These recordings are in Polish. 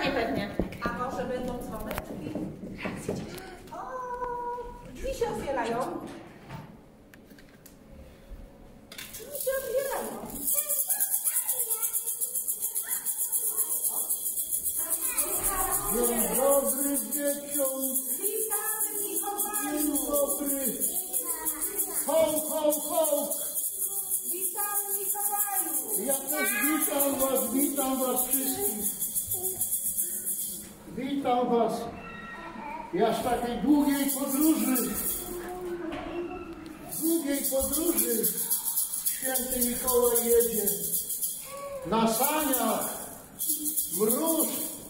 śpiewanie pewnie. A może będą dzwoneczki? O, drzwi się otwierają. Drzwi się otwierają. Dzień dobry dzieciom. Witamy Mikołaju. Dzień dobry. Ho, ho, ho. Witamy Mikołaju. Ja też witam was wszystkich. Witam was. Ja z takiej długiej podróży święty Mikołaj jedzie. Na saniach, mróz,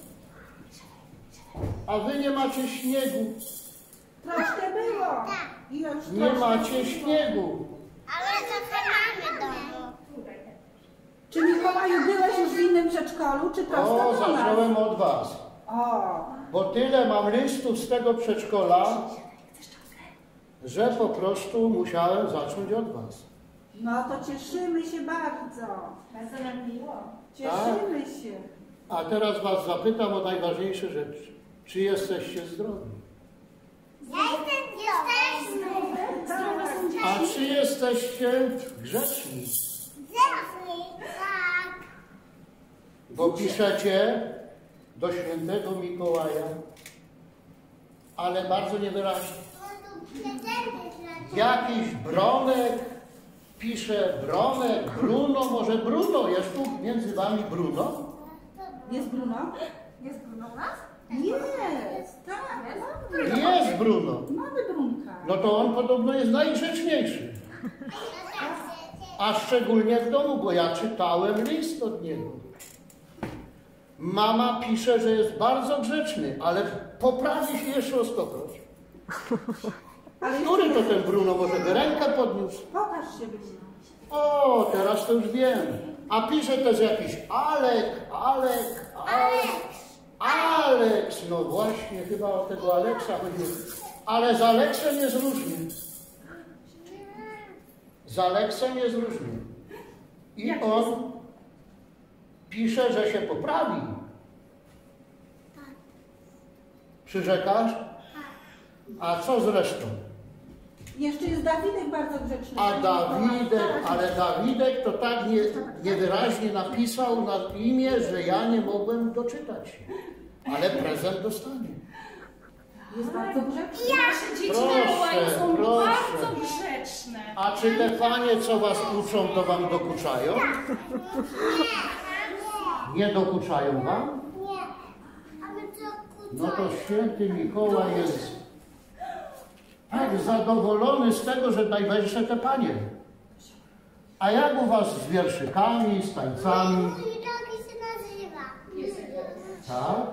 a wy nie macie śniegu. Troszkę było. I już Nie troszkę macie było. śniegu. Ale trochę mamy domu. Czy Mikołaju byłeś już w innym przedszkolu, czy prosto O, do nas? zacząłem od was. O, Bo tyle mam listów z tego przedszkola, że po prostu musiałem zacząć od was. no to cieszymy się bardzo. Bardzo nam miło. Cieszymy się. A teraz was zapytam o najważniejsze rzeczy. Czy jesteście zdrowi? Ja jestem zdrowy. A czy jesteście grzeczni? Tak. Bo piszecie do świętego Mikołaja, ale bardzo niewyraźnie. Jakiś Bronek pisze Bronek, Bruno, może Bruno, jest tu między wami Bruno? Jest Bruno? Jest Bruno u nas? Jest, tak. Jest Bruno. Mamy Brunka. No to on podobno jest najgrzeczniejszy. A szczególnie w domu, bo ja czytałem list od niego. Mama pisze, że jest bardzo grzeczny, ale poprawi się jeszcze o 100%. Ale Który to ten Bruno? Może by rękę podniósł? pokaż się, Bruno. O, teraz to już wiem. A pisze też jakiś Aleks. No właśnie, chyba o tego Aleksa chodziło. Ale z Aleksem jest różnie. Z Aleksem jest różnie. I on pisze, że się poprawi. Przyrzekasz? A co z resztą? Jeszcze jest Dawidek bardzo grzeczny. A Dawidek to tak niewyraźnie napisał na imię, że ja nie mogłem doczytać się. Ale prezent dostanie. Jest bardzo grzeczny. Nasze dzieci Proszę, Mikołaju są proszę. bardzo grzeczne. A czy te panie, co was uczą, to wam dokuczają? Nie dokuczają wam? Nie. Ale co No to święty Mikołaj jest tak zadowolony z tego, że najwyższe te panie. A jak u was z wierszykami, z tańcami? Jaki się nazywa? Tak?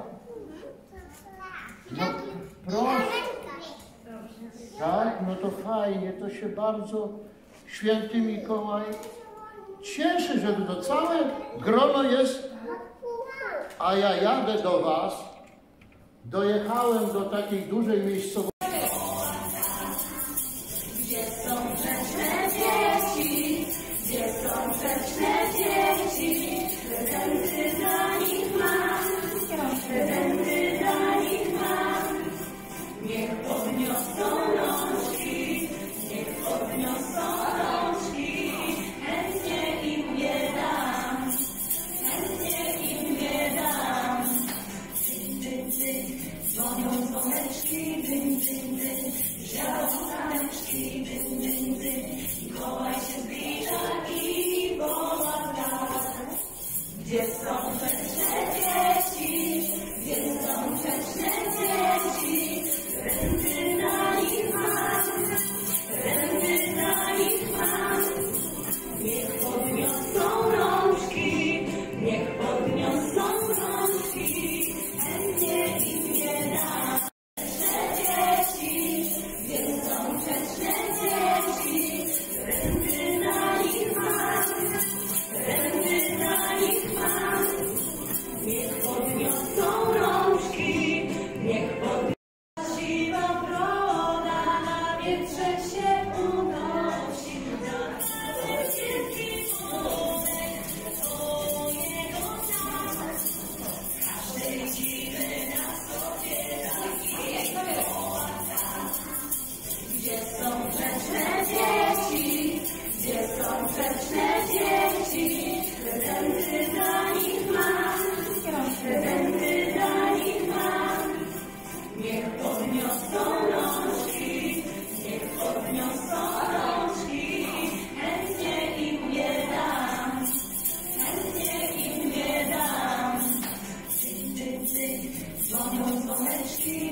No, proszę. Tak? No to fajnie, to się bardzo święty Mikołaj cieszy, że to całe grono jest. A ja jadę do was, dojechałem do takiej dużej miejscowości. Gdzie są grzeczne dzieci? Gdzie są grzeczne dzieci? Prezenty dla nich mam. Prezenty dla nich mam. Niech podniosą rączki. Niech podniosą rączki. Chętnie im je dam. Chętnie im je dam. Dzwonią dzwoneczki, dym, dym. dzieci.